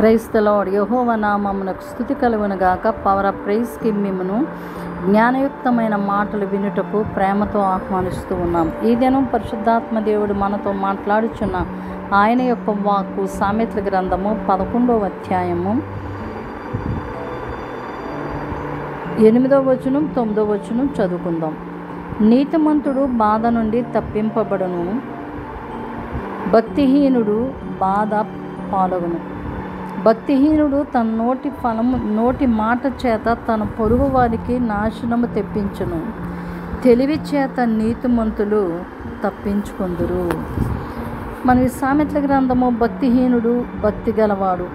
Praise the lord. యెహోవా నామమునకు స్తుతి కలుగును గాక. పవర్ ఆఫ్ ప్రైజ్కి మిమ్మును జ్ఞానయుక్తమైన మాటలు వినుటకు ప్రేమతో ఆహ్వానిస్తూ ఉన్నాం. ఈ దినం పరిశుద్ధాత్మ దేవుడు మనతో మాట్లాడుచున్న ఆయన యొక్క వాక్కు సామెతల గ్రంథము 11వ అధ్యాయము 8వ వచనం 9వ వచనం చదువుకుందాం. నీతిమంతుడు బాధ నుండి తప్పింపబడును, భక్తిహీనుడు బాధ పాలగును. భక్తిహీనుడు తన నోటి మాట చేత తన పొరుగు వారికి నాశనము తెప్పించును, తెలివి చేత నీతిమంతులు తప్పించుకొందురు. మన ఈ సామెతల గ్రంథము భక్తిహీనుడు, భక్తి గలవాడు,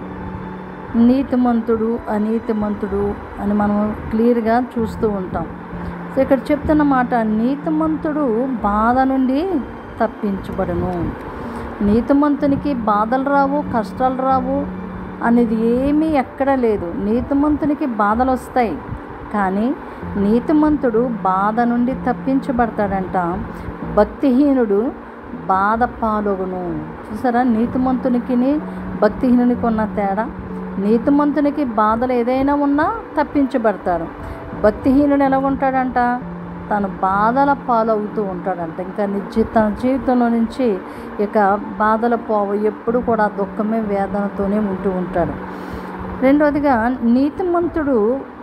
నీతిమంతుడు, అనీతిమంతుడు అని మనం క్లియర్గా చూస్తూ ఉంటాం. సో ఇక్కడ చెప్తున్న మాట, నీతిమంతుడు బాధ నుండి తప్పించబడును. నీతిమంతునికి బాధలు రావు, కష్టాలు రావు అనేది ఏమీ ఎక్కడా లేదు. నీతిమంతునికి బాధలు వస్తాయి, కానీ నీతిమంతుడు బాధ నుండి తప్పించబడతాడంట. భక్తిహీనుడు బాధ పాలగును. చూసారా, నీతిమంతునికి భక్తిహీనునికి ఉన్న తేడా. నీతిమంతునికి బాధలు ఏదైనా ఉన్నా తప్పించబడతాడు. భక్తిహీనుడు ఎలా ఉంటాడంట, తను బాధల పాలవుతూ ఉంటాడంట. ఇంకా తన జీవితంలో నుంచి ఇక బాధల పోవు, ఎప్పుడు కూడా దుఃఖమే వేదనతోనే ఉంటూ ఉంటాడు. రెండవదిగా, నీతిమంతుడు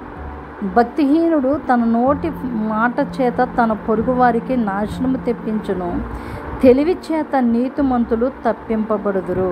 భక్తిహీనుడు తన నోటి మాట చేత తన పొరుగు వారికి నాశనము తెప్పించును, తెలివి చేత నీతిమంతులు తప్పింపబడుదురు.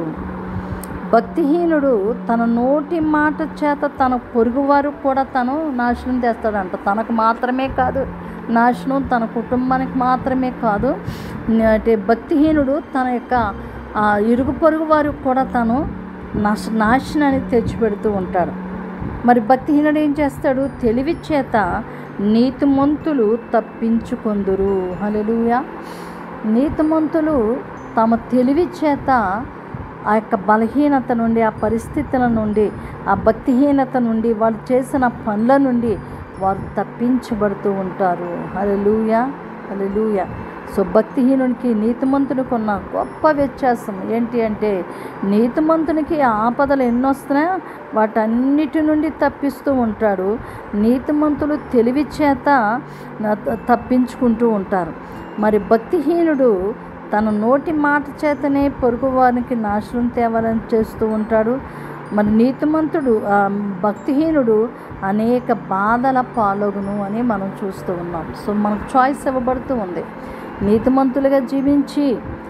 భక్తిహీనుడు తన నోటి మాట చేత తన పొరుగువారు కూడా తను నాశనం చేస్తాడంట. తనకు మాత్రమే కాదు నాశనం, తన కుటుంబానికి మాత్రమే కాదు. అంటే భక్తిహీనుడు తన యొక్క ఇరుగు పొరుగు వారికి కూడా తను నాశనాన్ని తెచ్చిపెడుతూ ఉంటాడు. మరి భక్తిహీనుడు ఏం చేస్తాడు, తెలివి చేత నీతిమంతులు తప్పించుకొందురు. హల్లెలూయా. నీతిమంతులు తమ తెలివి చేత ఆ యొక్క బలహీనత నుండి, ఆ పరిస్థితుల నుండి, ఆ భక్తిహీనత నుండి, వాళ్ళు చేసిన పనుల నుండి వారు తప్పించబడుతూ ఉంటారు. హల్లెలూయా, హల్లెలూయా. సో భక్తిహీనునికి నీతిమంతునికి ఉన్న గొప్ప వ్యత్యాసం ఏంటి అంటే, నీతిమంతునికి ఆపదలు ఎన్నొస్తున్నాయో వాటన్నిటి నుండి తప్పిస్తూ ఉంటాడు. నీతిమంతులు తెలివి చేత తప్పించుకుంటూ ఉంటారు. మరి భక్తిహీనుడు తన నోటి మాట చేతనే పొరుగు వారికి నాశనం తేవాలని చేస్తూ ఉంటాడు. మరి నీతిమంతుడు, భక్తిహీనుడు అనేక బాధల పాలగును అని మనం చూస్తూ ఉన్నాం. సో మనకు చాయిస్ ఇవ్వబడుతూ ఉంది. నీతిమంతులుగా జీవించి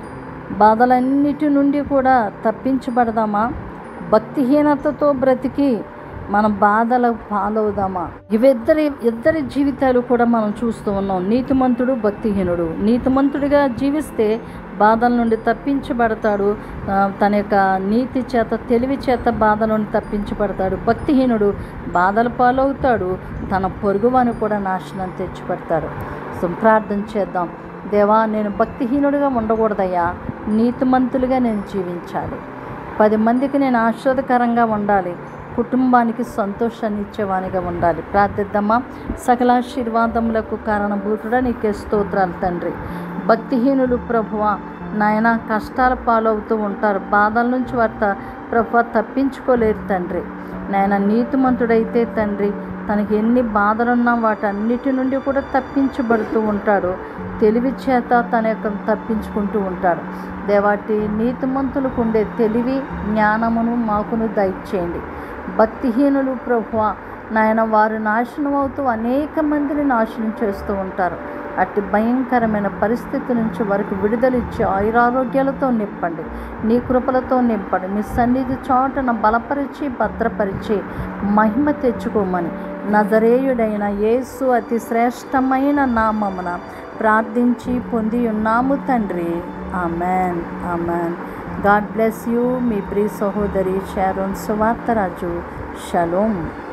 బాధలన్నిటి నుండి కూడా తప్పించబడదామా, భక్తిహీనతతో బ్రతికి మనం బాధల పాలవుదామా? ఇద్దరి జీవితాలు కూడా మనం చూస్తూ ఉన్నాం. నీతిమంతుడు, భక్తిహీనుడు. నీతిమంతుడిగా జీవిస్తే బాధల నుండి తప్పించబడతాడు, తన యొక్క నీతి చేత, తెలివి చేత బాధల నుండి తప్పించబడతాడు. భక్తిహీనుడు బాధల పాలవుతాడు, తన పొరుగువాని కూడా నాశనం తెచ్చిపెడతాడు. సో ప్రార్థన చేద్దాం. దేవా, నేను భక్తిహీనుడిగా ఉండకూడదయ్యా, నీతిమంతులుగా నేను జీవించాలి. 10 మందికి నేను ఆశీర్వాదకరంగా ఉండాలి, కుటుంబానికి సంతోషాన్ని ఇచ్చేవానిగా ఉండాలి. ప్రార్థిద్దామా. సకలాశీర్వాదములకు కారణభూతుడా నీకే స్తోత్రాలు తండ్రి. భక్తిహీనులు ప్రభువా నాయన కష్టాల పాలవుతూ ఉంటారు, బాధల నుంచి వారు ప్రభువా తప్పించుకోలేరు తండ్రి. నాయన నీతిమంతుడైతే తండ్రి తనకి ఎన్ని బాధలున్నా వాటన్నిటి నుండి కూడా తప్పించబడుతూ ఉంటాడు. తెలివి చేత తన యొక్క తప్పించుకుంటూ ఉంటాడు. దేవాటి నీతిమంతులకు ఉండే తెలివి, జ్ఞానమును మాకును దయచేయండి. భక్తిహీనులు ప్రభువా నాయన వారు నాశనం అవుతూ అనేక మందిని నాశనం చేస్తూ ఉంటారు. అట్టి భయంకరమైన పరిస్థితి నుంచి వారికి విడుదలిచ్చి ఆయురారోగ్యాలతో నింపండి, నీ కృపలతో నింపండి. మీ సన్నిధి చాటున బలపరిచి భద్రపరిచి మహిమ తెచ్చుకోమని నజరేయుడైన యేసు అతి శ్రేష్టమైన నామమున ప్రార్థించి పొంది ఉన్నాము తండ్రి. Amen, amen. God bless you. మీ ప్రియ సహోదరి షారోన్ సువార్తరాజు. షలోమ్.